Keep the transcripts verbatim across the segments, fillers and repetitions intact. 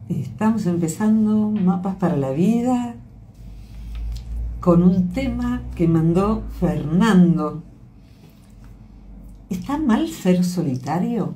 Estamos empezando Mapas para la Vida con un tema que mandó Fernando. ¿Está mal ser solitario?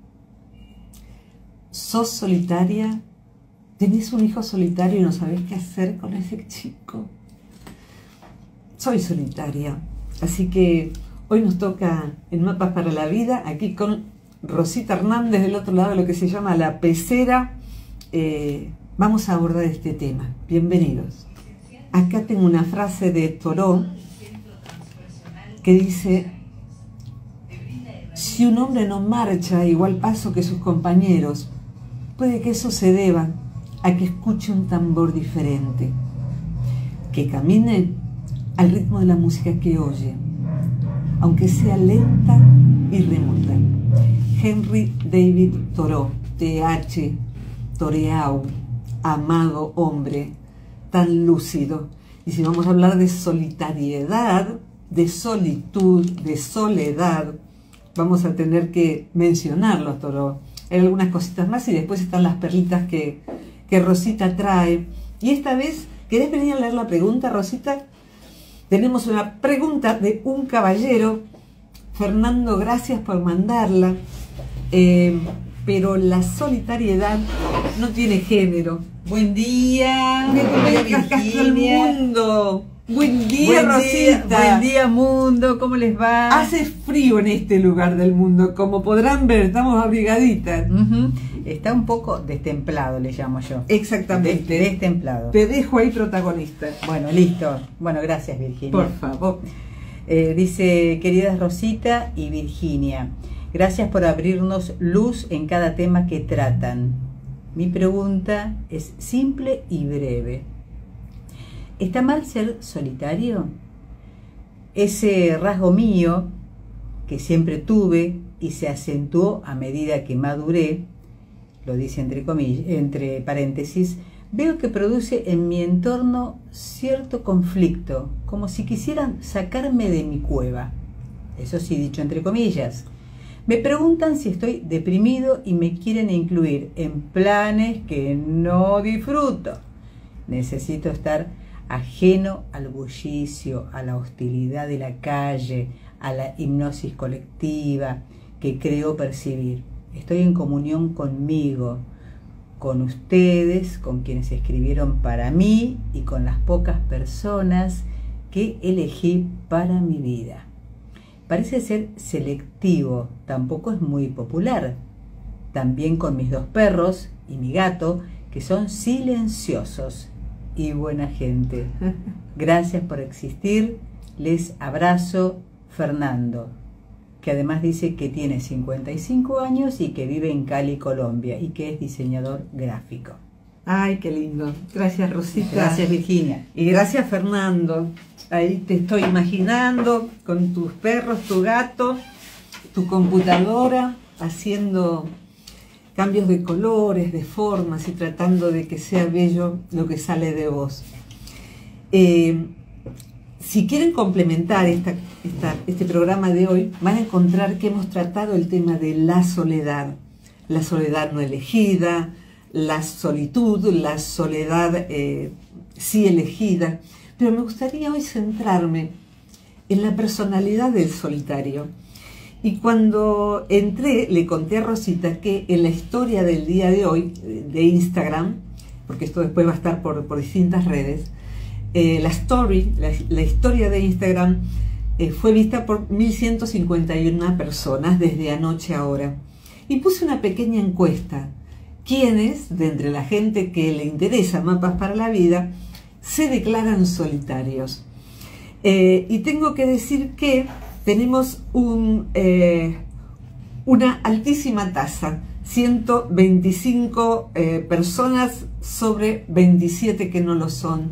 ¿Sos solitaria? ¿Tenés un hijo solitario y no sabés qué hacer con ese chico? Soy solitaria, así que hoy nos toca en Mapas para la Vida, aquí con Rosita Hernández del otro lado de lo que se llama la pecera. Eh, vamos a abordar este tema. Bienvenidos. Acá tengo una frase de Thoreau que dice: si un hombre no marcha a igual paso que sus compañeros, puede que eso se deba a que escuche un tambor diferente, que camine al ritmo de la música que oye, aunque sea lenta y remota. Henry David Thoreau, T H Thoreau, amado hombre, tan lúcido. Y si vamos a hablar de solitariedad, de solitud, de soledad, vamos a tener que mencionarlo, Thoreau. Hay algunas cositas más y después están las perlitas que, que Rosita trae. Y esta vez, ¿querés venir a leer la pregunta, Rosita? Tenemos una pregunta de un caballero. Fernando, gracias por mandarla. Eh, pero la solitariedad no tiene género. Buen día. Buen día, Virginia. Mundo. Buen día, buen Rosita. Día, buen día, mundo. ¿Cómo les va? Hace frío en este lugar del mundo. Como podrán ver, estamos abrigaditas. Uh-huh. Está un poco destemplado, le llamo yo. Exactamente. Des destemplado. Te dejo ahí protagonista. Bueno, listo. Bueno, gracias, Virginia. Por favor. Eh, dice: queridas Rosita y Virginia, gracias por abrirnos luz en cada tema que tratan. Mi pregunta es simple y breve. ¿Está mal ser solitario? Ese rasgo mío que siempre tuve y se acentuó a medida que maduré, lo dice entre comillas, entre paréntesis, veo que produce en mi entorno cierto conflicto, como si quisieran sacarme de mi cueva. Eso sí, dicho entre comillas. Me preguntan si estoy deprimido y me quieren incluir en planes que no disfruto. Necesito estar ajeno al bullicio, a la hostilidad de la calle, a la hipnosis colectiva que creo percibir. Estoy en comunión conmigo, con ustedes, con quienes escribieron para mí y con las pocas personas que elegí para mi vida. Parece ser selectivo, tampoco es muy popular. También con mis dos perros y mi gato, que son silenciosos y buena gente. Gracias por existir. Les abrazo, Fernando, que además dice que tiene cincuenta y cinco años y que vive en Cali, Colombia, y que es diseñador gráfico. Ay, qué lindo. Gracias, Rosita. Gracias, Virginia. Y gracias, Fernando. Ahí te estoy imaginando con tus perros, tu gato, tu computadora, haciendo cambios de colores, de formas y tratando de que sea bello lo que sale de vos. Eh, si quieren complementar esta, esta, este programa de hoy, van a encontrar que hemos tratado el tema de la soledad, la soledad no elegida, la solitud, la soledad eh, sí elegida. Pero me gustaría hoy centrarme en la personalidad del solitario. Y cuando entré, le conté a Rosita que en la historia del día de hoy, de Instagram, porque esto después va a estar por, por distintas redes, eh, la story, la, la historia de Instagram eh, fue vista por mil ciento cincuenta y una personas desde anoche a ahora. Y puse una pequeña encuesta. ¿Quiénes, de entre la gente que le interesa Mapas para la Vida, se declaran solitarios? Eh, y tengo que decir que tenemos un, eh, una altísima tasa, ciento veinticinco eh, personas sobre veintisiete que no lo son.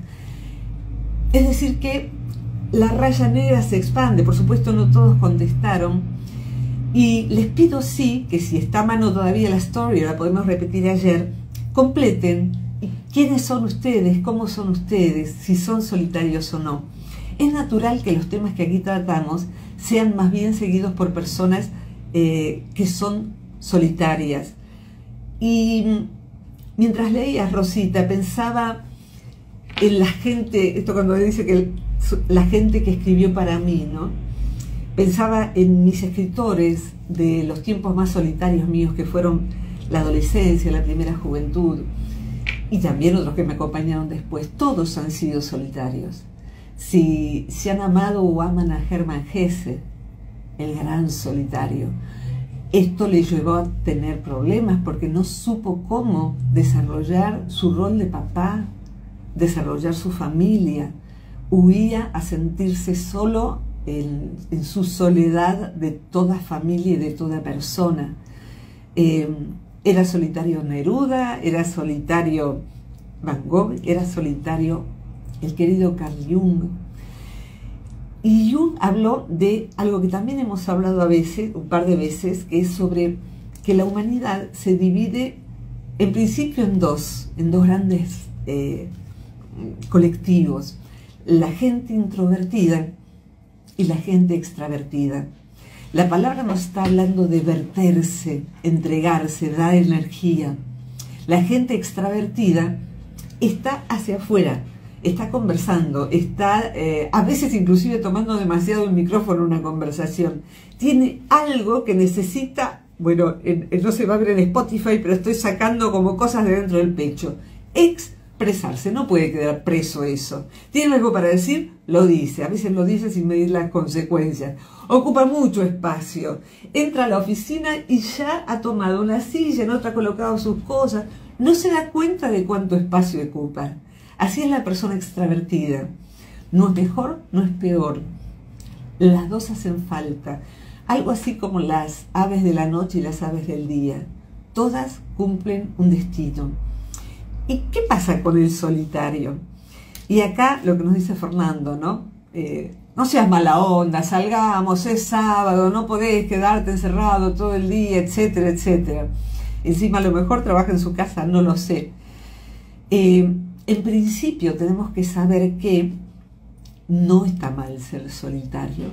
Es decir que la raya negra se expande. Por supuesto no todos contestaron, y les pido sí, que si está a mano todavía la story, la podemos repetir ayer, completen quiénes son ustedes, cómo son ustedes, si son solitarios o no. Es natural que los temas que aquí tratamos sean más bien seguidos por personas eh, que son solitarias. Y mientras leías, Rosita, pensaba en la gente, esto cuando dice que el, la gente que escribió para mí, ¿no? Pensaba en mis escritores de los tiempos más solitarios míos, que fueron la adolescencia, la primera juventud, y también otros que me acompañaron después. Todos han sido solitarios. Si, si han amado o aman a Hermann Hesse, el gran solitario, esto le llevó a tener problemas porque no supo cómo desarrollar su rol de papá, desarrollar su familia. Huía a sentirse solo en, en su soledad de toda familia y de toda persona. Eh, era solitario Neruda, era solitario Van Gogh, era solitario el querido Carl Jung. Y Jung habló de algo que también hemos hablado a veces, un par de veces, que es sobre que la humanidad se divide en principio en dos, en dos grandes eh, colectivos: la gente introvertida y la gente extravertida. La palabra nos está hablando de verterse, entregarse, dar energía. La gente extravertida está hacia afuera, está conversando, está eh, a veces inclusive tomando demasiado el micrófono en una conversación. Tiene algo que necesita, bueno, en, en, no se va a ver en Spotify, pero estoy sacando como cosas de dentro del pecho. Expresarse, no puede quedar preso eso. Tiene algo para decir, lo dice. A veces lo dice sin medir las consecuencias. Ocupa mucho espacio. Entra a la oficina y ya ha tomado una silla, en otra ha colocado sus cosas. No se da cuenta de cuánto espacio ocupa. Así es la persona extravertida. No es mejor, no es peor. Las dos hacen falta. Algo así como las aves de la noche y las aves del día. Todas cumplen un destino. ¿Y qué pasa con el solitario? Y acá lo que nos dice Fernando, ¿no? Eh, no seas mala onda, salgamos, es sábado, no podés quedarte encerrado todo el día, etcétera, etcétera. Encima a lo mejor trabaja en su casa, no lo sé. Eh, en principio tenemos que saber que no está mal ser solitario,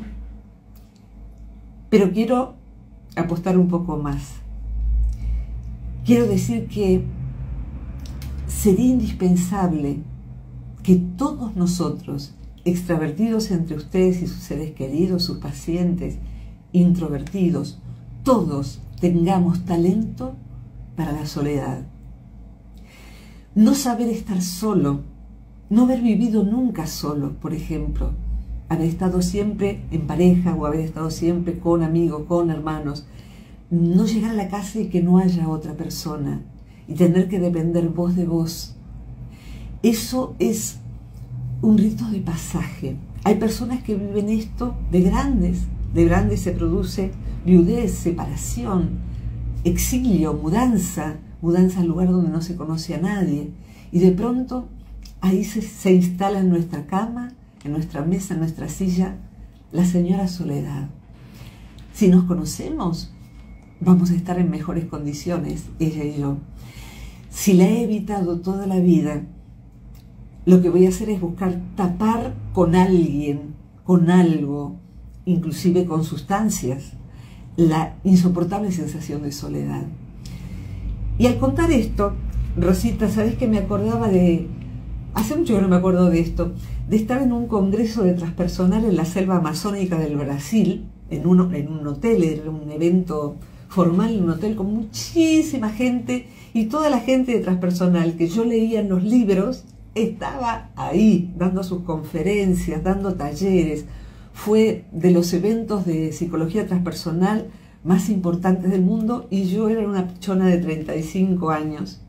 pero quiero apostar un poco más. Quiero decir que sería indispensable que todos nosotros, extravertidos entre ustedes y sus seres queridos, sus pacientes, introvertidos, todos tengamos talento para la soledad. No saber estar solo, no haber vivido nunca solo, por ejemplo, haber estado siempre en pareja o haber estado siempre con amigos, con hermanos, no llegar a la casa y que no haya otra persona y tener que depender vos de vos. Eso es un rito de pasaje. Hay personas que viven esto de grandes, de grandes se produce viudez, separación, exilio, mudanza, mudanza al lugar donde no se conoce a nadie, y de pronto ahí se, se instala en nuestra cama, en nuestra mesa, en nuestra silla, la señora soledad. Si nos conocemos, vamos a estar en mejores condiciones, ella y yo. Si la he evitado toda la vida, lo que voy a hacer es buscar tapar con alguien, con algo, inclusive con sustancias, la insoportable sensación de soledad. Y al contar esto, Rosita, ¿sabés que me acordaba de... Hace mucho que no me acuerdo de esto, de estar en un congreso de transpersonal en la selva amazónica del Brasil, en un, en un hotel, era un evento formal en un hotel con muchísima gente, y toda la gente de transpersonal que yo leía en los libros estaba ahí, dando sus conferencias, dando talleres. Fue de los eventos de psicología transpersonal más importantes del mundo, y yo era una pichona de treinta y cinco años.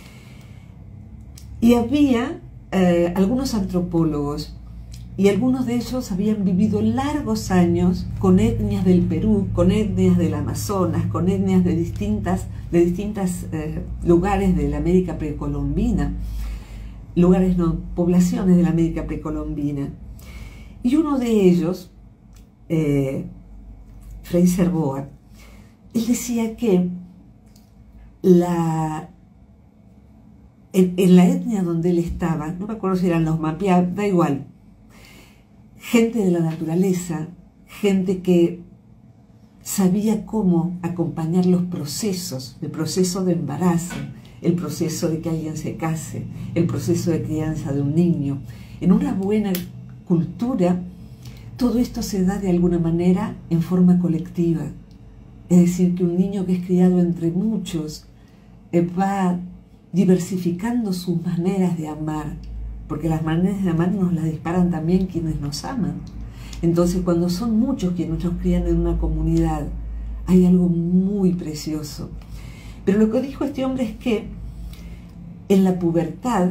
Y había eh, algunos antropólogos, y algunos de ellos habían vivido largos años con etnias del Perú, con etnias del Amazonas, con etnias de distintas, de distintas eh, lugares de la América precolombina, lugares no, poblaciones de la América precolombina. Y uno de ellos, eh, Fraser Boat, él decía que la, en, en la etnia donde él estaba, no me acuerdo si eran los Mapiá, da igual, gente de la naturaleza, gente que sabía cómo acompañar los procesos, el proceso de embarazo, el proceso de que alguien se case, el proceso de crianza de un niño. En una buena cultura, todo esto se da de alguna manera en forma colectiva. Es decir, que un niño que es criado entre muchos eh, va diversificando sus maneras de amar, porque las maneras de amar nos las disparan también quienes nos aman. Entonces, cuando son muchos quienes nos crían en una comunidad, hay algo muy precioso. Pero lo que dijo este hombre es que en la pubertad,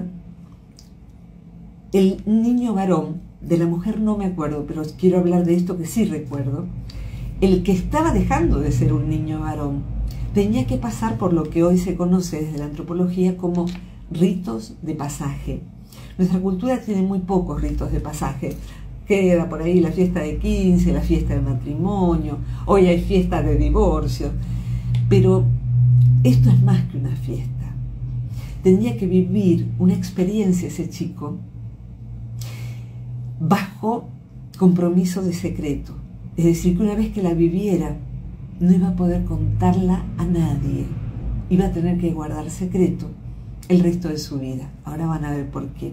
el niño varón, de la mujer no me acuerdo, pero quiero hablar de esto que sí recuerdo, el que estaba dejando de ser un niño varón, tenía que pasar por lo que hoy se conoce desde la antropología como ritos de pasaje. Nuestra cultura tiene muy pocos ritos de pasaje. Queda por ahí la fiesta de quince, la fiesta de matrimonio, hoy hay fiesta de divorcio, pero esto es más que una fiesta. Tenía que vivir una experiencia ese chico bajo compromiso de secreto. Es decir, que una vez que la viviera, no iba a poder contarla a nadie. Iba a tener que guardar secreto el resto de su vida. Ahora van a ver por qué.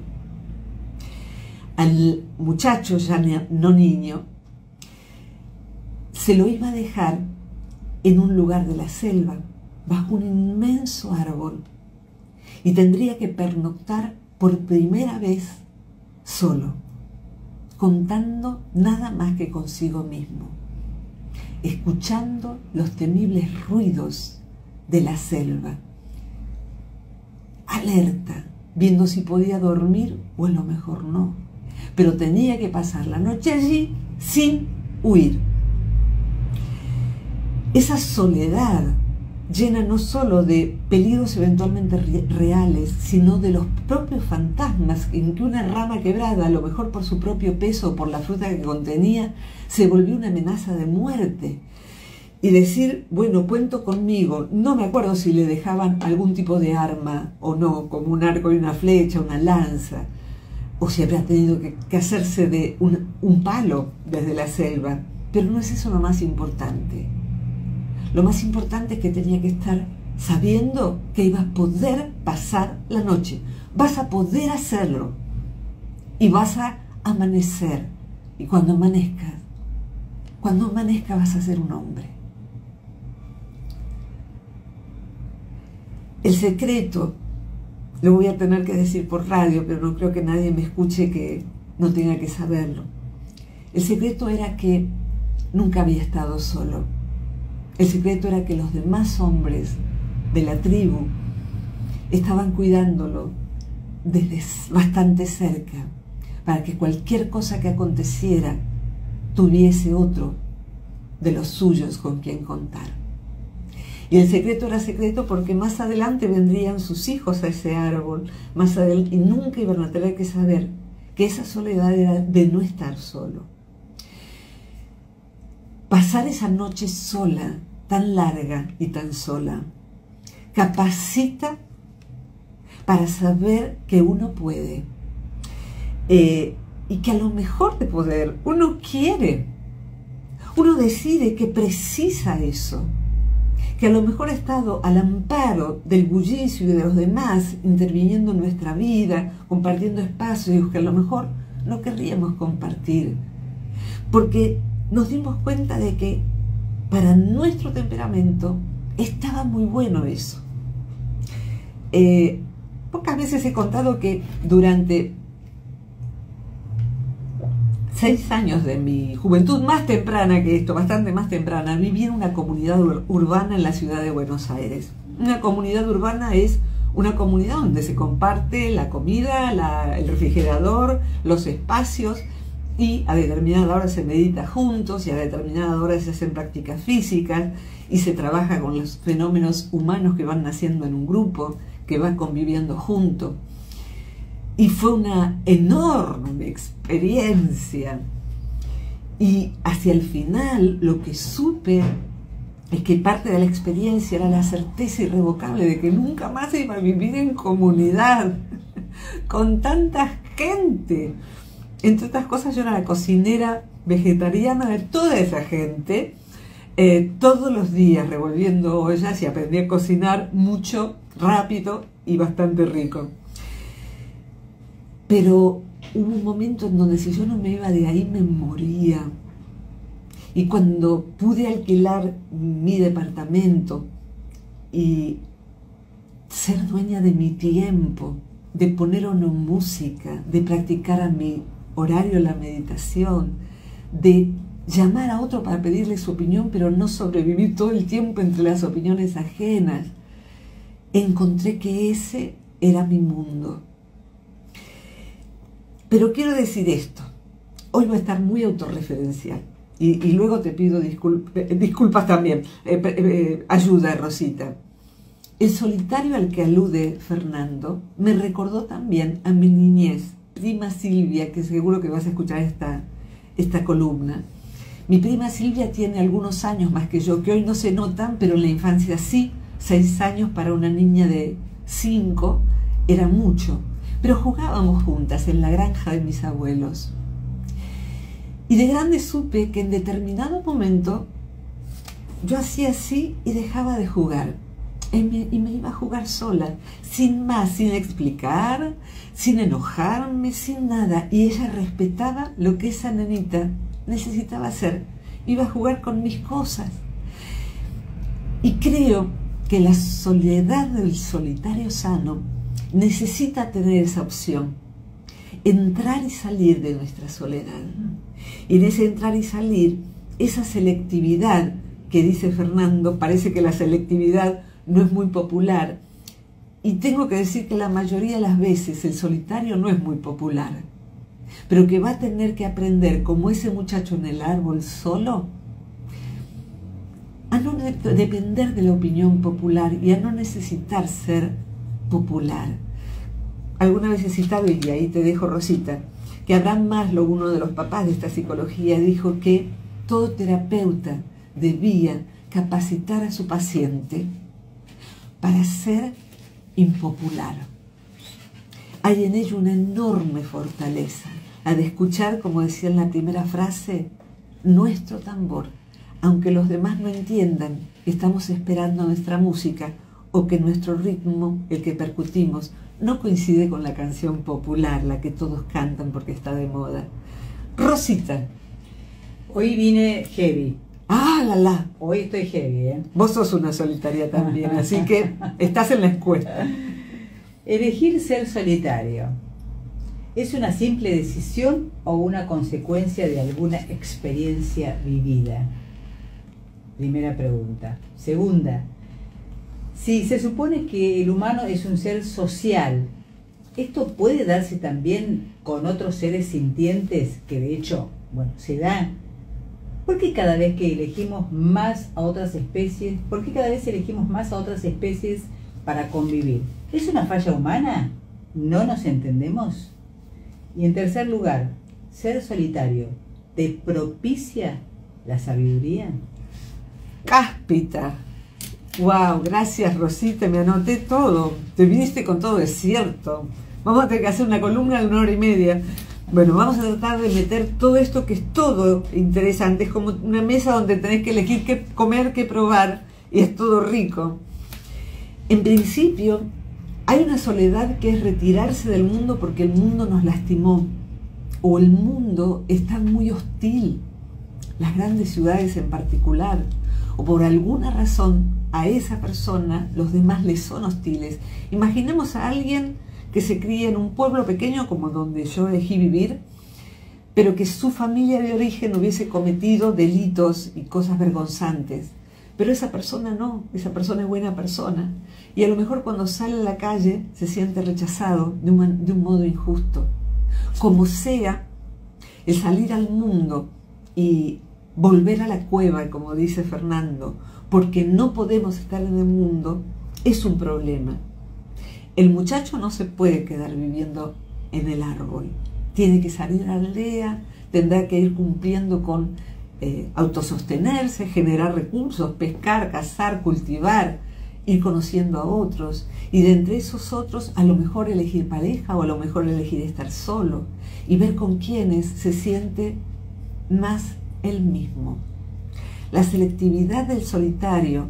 Al muchacho, ya no niño, se lo iba a dejar en un lugar de la selva, bajo un inmenso árbol, y tendría que pernoctar por primera vez solo, contando nada más que consigo mismo, escuchando los temibles ruidos de la selva, alerta, viendo si podía dormir o a lo mejor no, pero tenía que pasar la noche allí sin huir. Esa soledad llena no solo de peligros eventualmente reales, sino de los propios fantasmas en que una rama quebrada, a lo mejor por su propio peso o por la fruta que contenía, se volvió una amenaza de muerte. Y decir, bueno, cuento conmigo, no me acuerdo si le dejaban algún tipo de arma o no, como un arco y una flecha, una lanza, o si habría tenido que, que hacerse de un, un palo desde la selva, pero no es eso lo más importante. Lo más importante es que tenía que estar sabiendo que iba a poder pasar la noche. Vas a poder hacerlo. Y vas a amanecer. Y cuando amanezca, cuando amanezca vas a ser un hombre. El secreto, lo voy a tener que decir por radio, pero no creo que nadie me escuche que no tenga que saberlo. El secreto era que nunca había estado solo. El secreto era que los demás hombres de la tribu estaban cuidándolo desde bastante cerca, para que cualquier cosa que aconteciera tuviese otro de los suyos con quien contar. Y el secreto era secreto porque más adelante vendrían sus hijos a ese árbol, más adelante, y nunca iban a tener que saber que esa soledad era de no estar solo. Pasar esa noche sola, tan larga y tan sola, capacita para saber que uno puede, eh, y que a lo mejor de poder uno quiere, uno decide que precisa eso, que a lo mejor ha estado al amparo del bullicio y de los demás, interviniendo en nuestra vida, compartiendo espacios que a lo mejor no querríamos compartir, porque nos dimos cuenta de que para nuestro temperamento estaba muy bueno eso. Eh, pocas veces he contado que durante seis años de mi juventud, más temprana que esto, bastante más temprana, viví en una comunidad ur urbana en la ciudad de Buenos Aires. Una comunidad urbana es una comunidad donde se comparte la comida, la, el refrigerador, los espacios, y a determinada hora se medita juntos y a determinada hora se hacen prácticas físicas y se trabaja con los fenómenos humanos que van naciendo en un grupo, que van conviviendo juntos. Y fue una enorme experiencia. Y hacia el final lo que supe es que parte de la experiencia era la certeza irrevocable de que nunca más iba a vivir en comunidad con tanta gente. Entre otras cosas, yo era la cocinera vegetariana de toda esa gente, eh, todos los días revolviendo ollas, y aprendí a cocinar mucho, rápido y bastante rico. Pero hubo un momento en donde si yo no me iba de ahí me moría. Y cuando pude alquilar mi departamento y ser dueña de mi tiempo, de poner una música, de practicar a mi horario la meditación, de llamar a otro para pedirle su opinión, pero no sobrevivir todo el tiempo entre las opiniones ajenas, encontré que ese era mi mundo. Pero quiero decir esto, hoy va a estar muy autorreferencial y, y luego te pido disculp disculpas también, eh, eh, ayuda, Rosita. El solitario al que alude Fernando me recordó también a mi niñez, prima Silvia, que seguro que vas a escuchar esta, esta columna. Mi prima Silvia tiene algunos años más que yo, que hoy no se notan, pero en la infancia sí. Seis años para una niña de cinco era mucho. Pero jugábamos juntas en la granja de mis abuelos. Y de grande supe que en determinado momento yo hacía así y dejaba de jugar. Y me, y me iba a jugar sola, sin más, sin explicar, sin enojarme, sin nada. Y ella respetaba lo que esa nenita necesitaba hacer. Iba a jugar con mis cosas. Y creo que la soledad del solitario sano necesita tener esa opción, entrar y salir de nuestra soledad. Y en ese entrar y salir, esa selectividad que dice Fernando, parece que la selectividad no es muy popular. Y tengo que decir que la mayoría de las veces el solitario no es muy popular, pero que va a tener que aprender, como ese muchacho en el árbol solo, a no depender de la opinión popular y a no necesitar ser popular. Alguna vez he citado, y ahí te dejo, Rosita, que Abraham Maslow, uno de los papás de esta psicología, dijo que todo terapeuta debía capacitar a su paciente para ser impopular. Hay en ello una enorme fortaleza, la de escuchar, como decía en la primera frase, nuestro tambor. Aunque los demás no entiendan que estamos esperando nuestra música o que nuestro ritmo, el que percutimos, no coincide con la canción popular, la que todos cantan porque está de moda. Rosita. Hoy vine heavy. Ah, la la. Hoy estoy heavy, ¿eh? Vos sos una solitaria también, así que estás en la encuesta. Elegir ser solitario. ¿Es una simple decisión o una consecuencia de alguna experiencia vivida? Primera pregunta. Segunda, si se supone que el humano es un ser social, ¿esto puede darse también con otros seres sintientes que de hecho, bueno, se dan? ¿Por qué cada vez que elegimos más a otras especies, por qué cada vez elegimos más a otras especies para convivir? ¿Es una falla humana? ¿No nos entendemos? Y en tercer lugar, ¿ser solitario te propicia la sabiduría? Cáspita. Wow, gracias, Rosita, me anoté todo. Te viniste con todo, es cierto. Vamos a tener que hacer una columna de una hora y media. Bueno, vamos a tratar de meter todo esto que es todo interesante. Es como una mesa donde tenés que elegir qué comer, qué probar, y es todo rico. En principio, hay una soledad que es retirarse del mundo porque el mundo nos lastimó, o el mundo está muy hostil, las grandes ciudades en particular, o por alguna razón a esa persona los demás le son hostiles. Imaginemos a alguien que se cría en un pueblo pequeño como donde yo elegí vivir, pero que su familia de origen hubiese cometido delitos y cosas vergonzantes. Pero esa persona no, esa persona es buena persona. Y a lo mejor cuando sale a la calle se siente rechazado de un, de un modo injusto. Como sea, el salir al mundo y volver a la cueva, como dice Fernando, porque no podemos estar en el mundo, es un problema. El muchacho no se puede quedar viviendo en el árbol. Tiene que salir a la aldea, tendrá que ir cumpliendo con eh, autosostenerse, generar recursos, pescar, cazar, cultivar, ir conociendo a otros. Y de entre esos otros, a lo mejor elegir pareja o a lo mejor elegir estar solo. Y ver con quiénes se siente más él mismo. La selectividad del solitario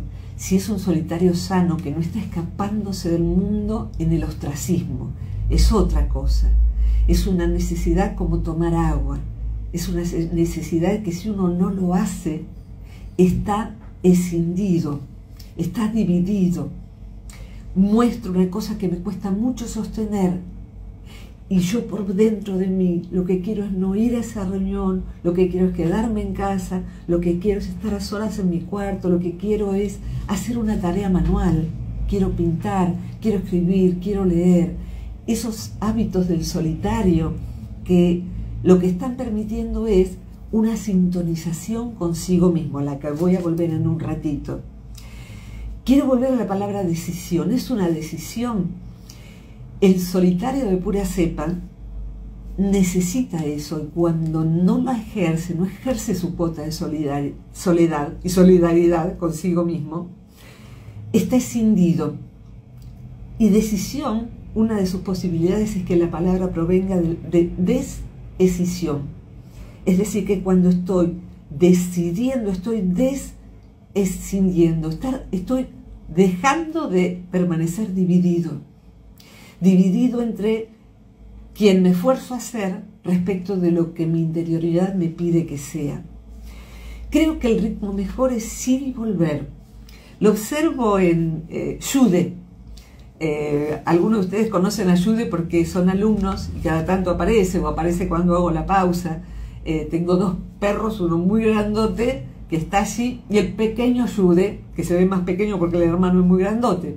si es un solitario sano que no está escapándose del mundo en el ostracismo. Es otra cosa. Es una necesidad como tomar agua. Es una necesidad que si uno no lo hace, está escindido, está dividido. Muestro una cosa que me cuesta mucho sostener y yo por dentro de mí lo que quiero es no ir a esa reunión, lo que quiero es quedarme en casa, lo que quiero es estar a solas en mi cuarto, lo que quiero es hacer una tarea manual, quiero pintar, quiero escribir, quiero leer. Esos hábitos del solitario que lo que están permitiendo es una sintonización consigo mismo, a la que voy a volver en un ratito. Quiero volver a la palabra decisión. Es una decisión. El solitario de pura cepa necesita eso y cuando no lo ejerce, no ejerce su cuota de soledad y solidaridad consigo mismo, está escindido. Y decisión, una de sus posibilidades es que la palabra provenga de, de desescisión. Es decir, que cuando estoy decidiendo, estoy desescindiendo, estar, estoy dejando de permanecer dividido. Dividido entre quien me esfuerzo a ser respecto de lo que mi interioridad me pide que sea. Creo que el ritmo mejor es ir y volver. Lo observo en eh, Jude. Eh, algunos de ustedes conocen a Jude porque son alumnos y cada tanto aparece o aparece cuando hago la pausa. Eh, tengo dos perros, uno muy grandote que está allí y el pequeño Jude, que se ve más pequeño porque el hermano es muy grandote.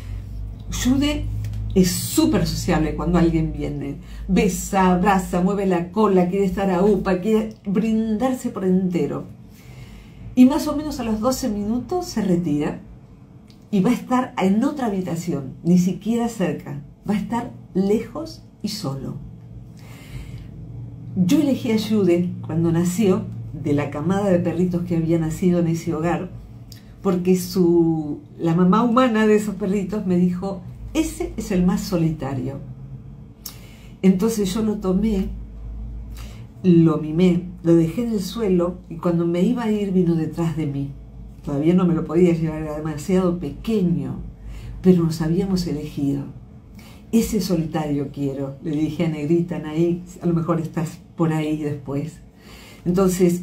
Jude es súper sociable cuando alguien viene. Besa, abraza, mueve la cola, quiere estar a upa, quiere brindarse por entero. Y más o menos a los doce minutos se retira y va a estar en otra habitación, ni siquiera cerca. Va a estar lejos y solo. Yo elegí a Jude cuando nació, de la camada de perritos que había nacido en ese hogar, porque su, la mamá humana de esos perritos me dijo, ese es el más solitario. Entonces yo lo tomé, lo mimé, lo dejé en el suelo y cuando me iba a ir vino detrás de mí. Todavía no me lo podía llevar, era demasiado pequeño, pero nos habíamos elegido. Ese solitario quiero, le dije a Negrita, Anaí, a lo mejor estás por ahí después. Entonces,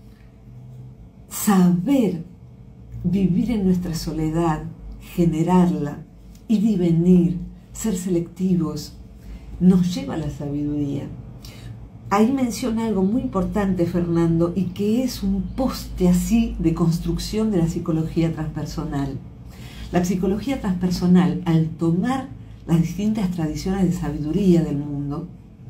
saber vivir en nuestra soledad, generarla, ir y venir, ser selectivos, nos lleva a la sabiduría. Ahí menciona algo muy importante, Fernando, y que es un poste así de construcción de la psicología transpersonal. La psicología transpersonal, al tomar las distintas tradiciones de sabiduría del mundo,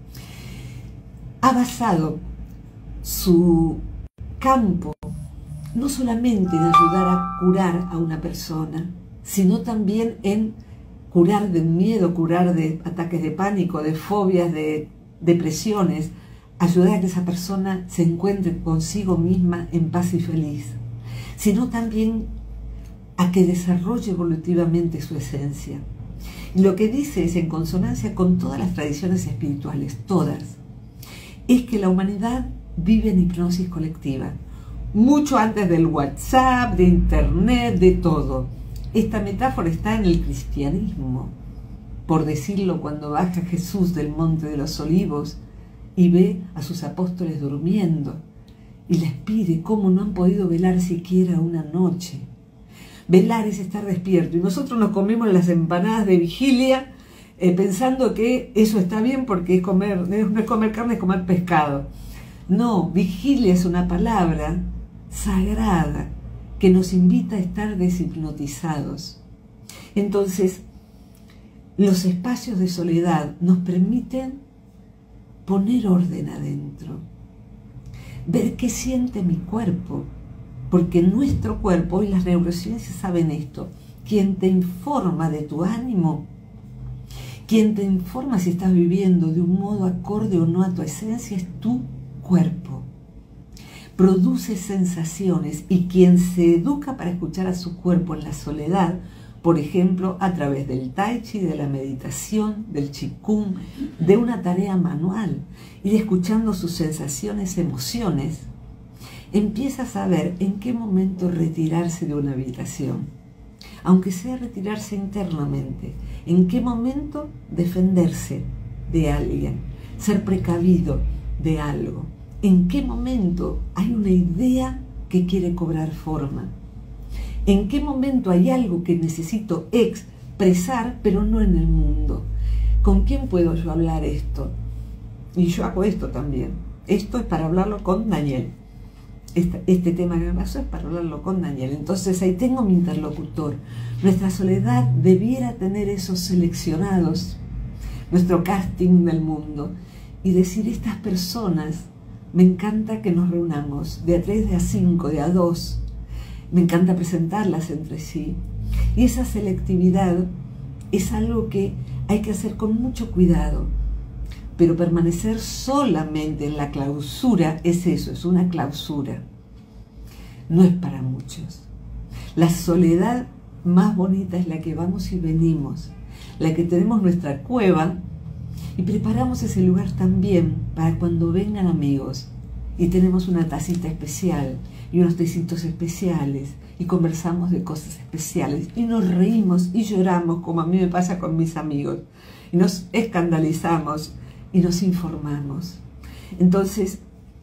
ha basado su campo no solamente en ayudar a curar a una persona, sino también en curar de miedo, curar de ataques de pánico, de fobias, de depresiones, ayudar a que esa persona se encuentre consigo misma en paz y feliz, sino también a que desarrolle evolutivamente su esencia. Y lo que dice es en consonancia con todas las tradiciones espirituales, todas, es que la humanidad vive en hipnosis colectiva, mucho antes del WhatsApp, de Internet, de todo. Esta metáfora está en el cristianismo, por decirlo, cuando baja Jesús del Monte de los Olivos y ve a sus apóstoles durmiendo y les pide cómo no han podido velar siquiera una noche. Velar es estar despierto y nosotros nos comemos las empanadas de vigilia eh, pensando que eso está bien porque es comer, no es comer carne, es comer pescado. No, vigilia es una palabra sagrada que nos invita a estar deshipnotizados. Entonces, los espacios de soledad nos permiten poner orden adentro, ver qué siente mi cuerpo, porque nuestro cuerpo, hoy las neurociencias saben esto, quien te informa de tu ánimo, quien te informa si estás viviendo de un modo acorde o no a tu esencia, es tu cuerpo. Produce sensaciones y quien se educa para escuchar a su cuerpo en la soledad, por ejemplo, a través del tai chi, de la meditación, del qigong, de una tarea manual, ir escuchando sus sensaciones, emociones, empieza a saber en qué momento retirarse de una habitación. aunque sea retirarse internamente. ¿En qué momento defenderse de alguien? Ser precavido de algo. ¿En qué momento hay una idea que quiere cobrar forma? ¿En qué momento hay algo que necesito expresar, pero no en el mundo? ¿Con quién puedo yo hablar esto? Y yo hago esto también. Esto es para hablarlo con Daniel. Este, este tema que me pasó es para hablarlo con Daniel. Entonces ahí tengo mi interlocutor. Nuestra soledad debiera tener esos seleccionados, nuestro casting del mundo, y decir, estas personas, me encanta que nos reunamos de a tres, de a cinco, de a dos. Me encanta presentarlas entre sí. Y esa selectividad es algo que hay que hacer con mucho cuidado. Pero permanecer solamente en la clausura es eso, es una clausura. No es para muchos. La soledad más bonita es la que vamos y venimos, la que tenemos nuestra cueva y preparamos ese lugar también para cuando vengan amigos y tenemos una tacita especial y unos tecitos especiales y conversamos de cosas especiales y nos reímos y lloramos, como a mí me pasa con mis amigos, y nos escandalizamos y nos informamos. Entonces,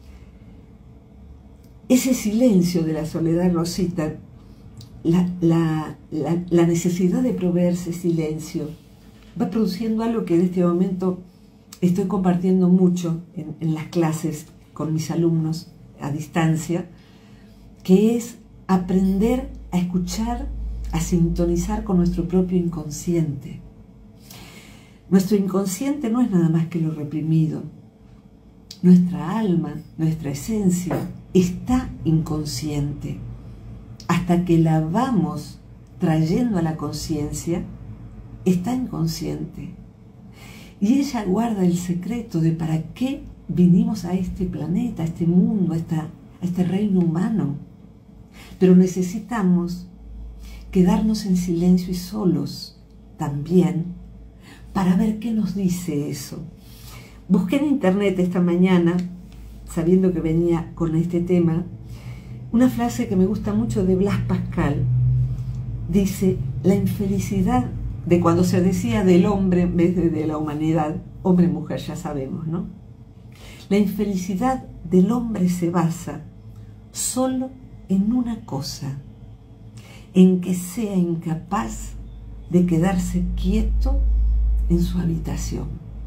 ese silencio de la soledad, Rosita, la, la, la, la necesidad de proveerse silencio, va produciendo algo que en este momento estoy compartiendo mucho en, en las clases con mis alumnos a distancia, que es aprender a escuchar, a sintonizar con nuestro propio inconsciente. Nuestro inconsciente no es nada más que lo reprimido. Nuestra alma, nuestra esencia, está inconsciente. Hasta que la vamos trayendo a la conciencia, está inconsciente. Y ella guarda el secreto de para qué vinimos a este planeta, a este mundo, a, esta, a este reino humano. Pero necesitamos quedarnos en silencio y solos también, para ver qué nos dice eso. Busqué en internet esta mañana, sabiendo que venía con este tema, una frase que me gusta mucho de Blas Pascal. Dice, la infelicidad, de cuando se decía del hombre en vez de de la humanidad, hombre-mujer, ya sabemos, ¿no? La infelicidad del hombre se basa solo en una cosa, en que sea incapaz de quedarse quieto en su habitación.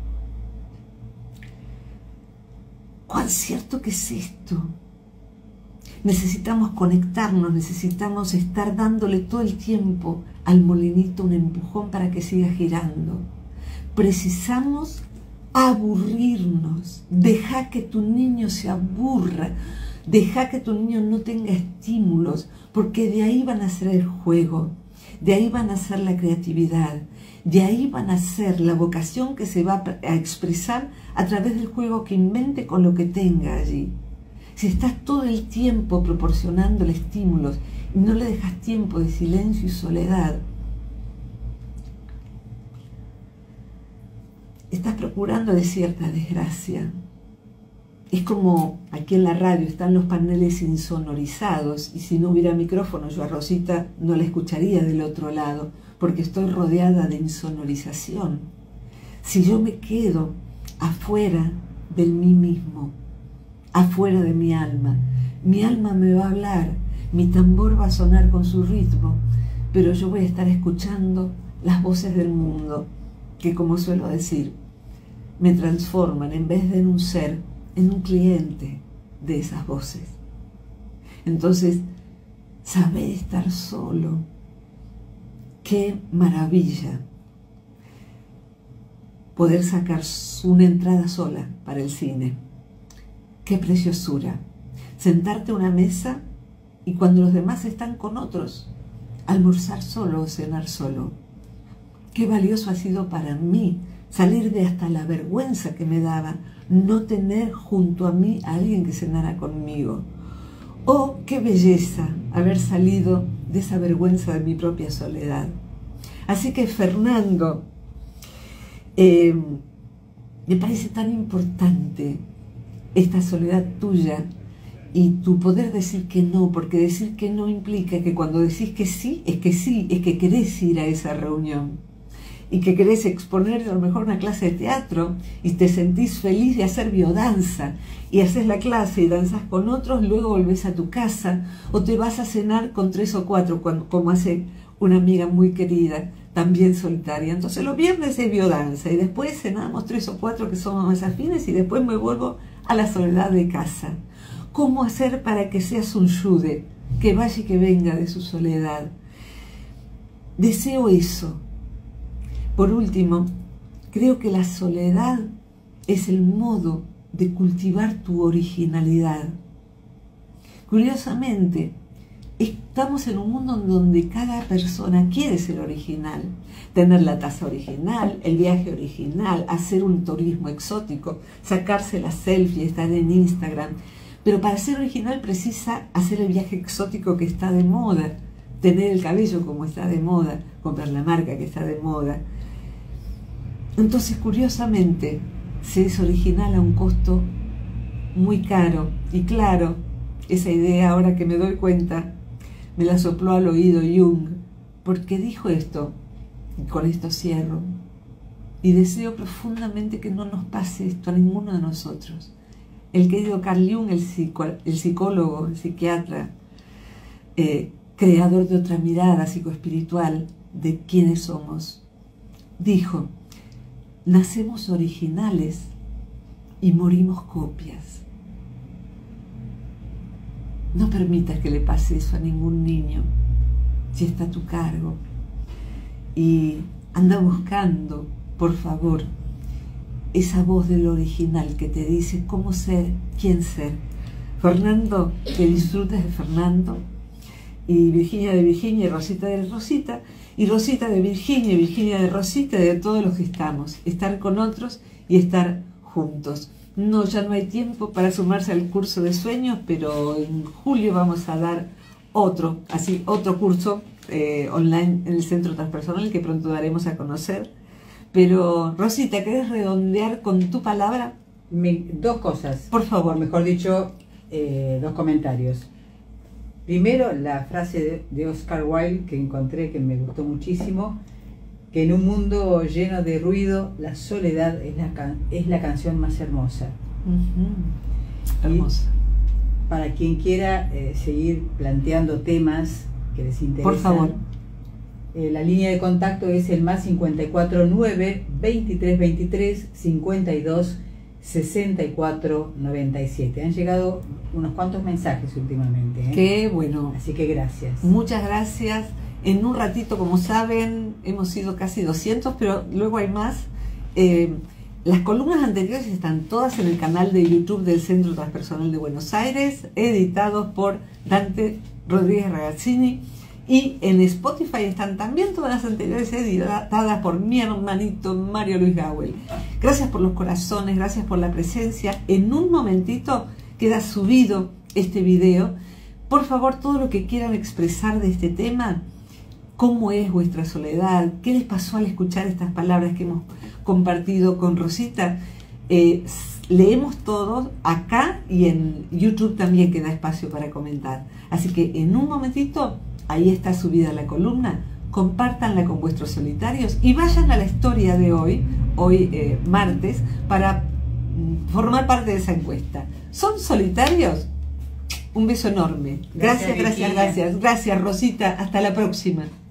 ¿Cuán cierto que es esto? Necesitamos conectarnos, necesitamos estar dándole todo el tiempo al molinito un empujón para que siga girando. Precisamos aburrirnos. Deja que tu niño se aburra, deja que tu niño no tenga estímulos, porque de ahí van a ser el juego, de ahí van a ser la creatividad, de ahí van a ser la vocación que se va a expresar a través del juego que invente con lo que tenga allí. Si estás todo el tiempo proporcionándole estímulos y no le dejas tiempo de silencio y soledad, estás procurando de cierta desgracia. Es como aquí en la radio están los paneles insonorizados y si no hubiera micrófono yo a Rosita no la escucharía del otro lado porque estoy rodeada de insonorización. Si yo me quedo afuera del mí mismo, afuera de mi alma, mi alma me va a hablar, mi tambor va a sonar con su ritmo, pero yo voy a estar escuchando las voces del mundo que, como suelo decir, me transforman en vez de en un ser, en un cliente de esas voces. Entonces, saber estar solo, qué maravilla poder sacar una entrada sola para el cine. Qué preciosura sentarte a una mesa y cuando los demás están con otros, almorzar solo o cenar solo. Qué valioso ha sido para mí salir de hasta la vergüenza que me daba no tener junto a mí a alguien que cenara conmigo. Oh, qué belleza haber salido de esa vergüenza de mi propia soledad. Así que, Fernando, eh, me parece tan importante esta soledad tuya y tu poder decir que no, porque decir que no implica que cuando decís que sí, es que sí, es que querés ir a esa reunión y que querés exponer a lo mejor una clase de teatro y te sentís feliz de hacer biodanza y haces la clase y danzas con otros, luego volvés a tu casa o te vas a cenar con tres o cuatro, cuando, como hace una amiga muy querida, también solitaria. Entonces los viernes es biodanza y después cenamos tres o cuatro que somos más afines y después me vuelvo a la soledad de casa. ¿Cómo hacer para que seas un yude, que vaya y que venga de su soledad? Deseo eso. Por último, creo que la soledad es el modo de cultivar tu originalidad. Curiosamente, estamos en un mundo en donde cada persona quiere ser original, tener la taza original, el viaje original, hacer un turismo exótico, sacarse la selfie, estar en Instagram. Pero para ser original precisa hacer el viaje exótico que está de moda, tener el cabello como está de moda, comprar la marca que está de moda. Entonces, curiosamente, se es original a un costo muy caro. Y claro, esa idea, ahora que me doy cuenta, me la sopló al oído Jung, porque dijo esto, y con esto cierro, y deseo profundamente que no nos pase esto a ninguno de nosotros. El querido Carl Jung, el, psico, el psicólogo, el psiquiatra, eh, creador de otra mirada psicoespiritual de quiénes somos, dijo: nacemos originales y morimos copias. No permitas que le pase eso a ningún niño, si está a tu cargo. Y anda buscando, por favor, esa voz del original que te dice cómo ser, quién ser. Fernando, que disfrutes de Fernando, y Virginia de Virginia y Rosita de Rosita, y Rosita de Virginia y Virginia de Rosita, y de todos los que estamos. Estar con otros y estar juntos. No, ya no hay tiempo para sumarse al curso de sueños, pero en julio vamos a dar otro, así, otro curso eh, online en el Centro Transpersonal que pronto daremos a conocer. Pero, Rosita, ¿querés redondear con tu palabra? Me, dos cosas. Por favor. Mejor dicho, eh, dos comentarios. Primero, la frase de, de Oscar Wilde que encontré que me gustó muchísimo, que en un mundo lleno de ruido, la soledad es la, can es la canción más hermosa. Uh-huh. Hermosa. Y para quien quiera eh, seguir planteando temas que les interesan, por favor. Eh, la línea de contacto es el más cincuenta y cuatro nueve, veintitrés veintitrés, cincuenta y dos, sesenta y cuatro noventa y siete. Han llegado unos cuantos mensajes últimamente, ¿eh? Qué bueno. Así que gracias. Muchas gracias. En un ratito, como saben, hemos sido casi doscientos, pero luego hay más. Eh, las columnas anteriores están todas en el canal de YouTube del Centro Transpersonal de Buenos Aires, editados por Dante Rodríguez Ragazzini. Y en Spotify están también todas las anteriores editadas por mi hermanito Mario Luis Gawel. Gracias por los corazones, gracias por la presencia. En un momentito queda subido este video. Por favor, todo lo que quieran expresar de este tema, cómo es vuestra soledad, qué les pasó al escuchar estas palabras que hemos compartido con Rosita. Eh, leemos todos acá y en YouTube también queda espacio para comentar. Así que en un momentito, ahí está subida la columna, compártanla con vuestros solitarios y vayan a la historia de hoy, hoy eh, martes, para formar parte de esa encuesta. ¿Son solitarios? Un beso enorme. Gracias, gracias, gracias. Gracias, Rosita. Hasta la próxima.